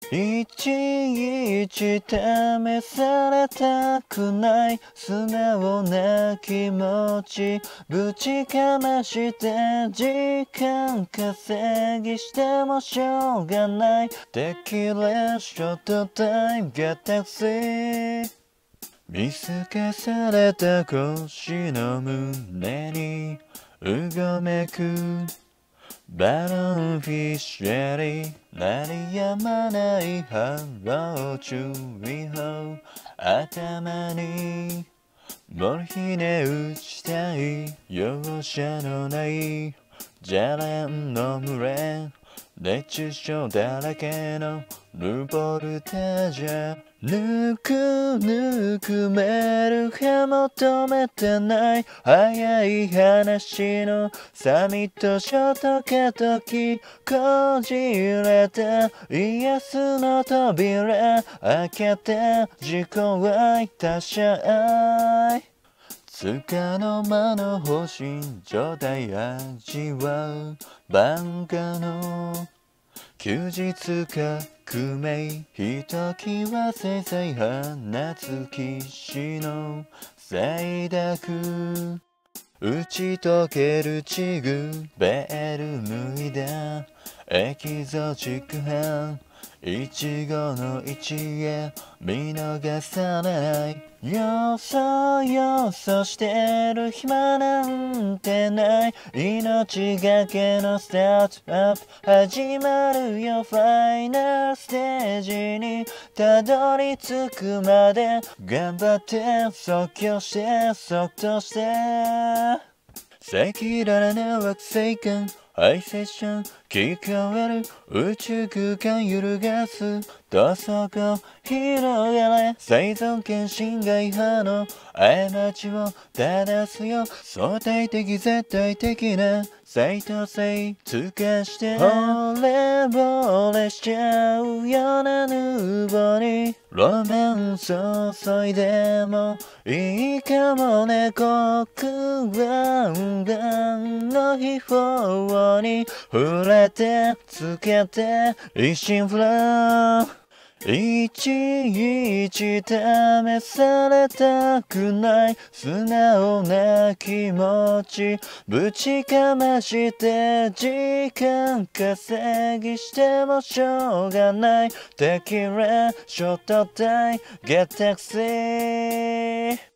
いちいち試されたくない素直な気持ちぶちかまして時間稼ぎしてもしょうがないテキラショットタイムゲッタクシー見透かされた腰の胸にうごめくバロンフィッシュリー鳴りやまない波浪注意報頭にモルヒネ打ちたい容赦のないじゃらんの群れ熱中症だらけのルポルタージュぬくぬくメルヘ求めてない早い話のサミットショートカトキこじれたイエスの扉開けて自己愛他者愛つかの間の放心状態味わう晩夏の休日革命ひときわせいぜい放つ騎士の静寂打ち解けるチグベール脱いだエキゾチック編一期の一へ見逃さないよそよそしてる暇なんてない命がけのスタートアップ始まるよファイナルステージにたどり着くまで頑張って即興して即答して赤裸々な惑星間ハイセッション聞こえる宇宙空間揺るがす同窓湖広がれ生存権侵害派の過ちを正すよ相対的絶対的な正当性通過して惚れ惚れしちゃうようなヌーボにロマンス注いでもいいかもね黒板の秘宝に触れてつけて一心不乱いちいち試されたくない素直な気持ちぶちかまして時間稼ぎしてもしょうがないテキラショットタイムゲッタクシー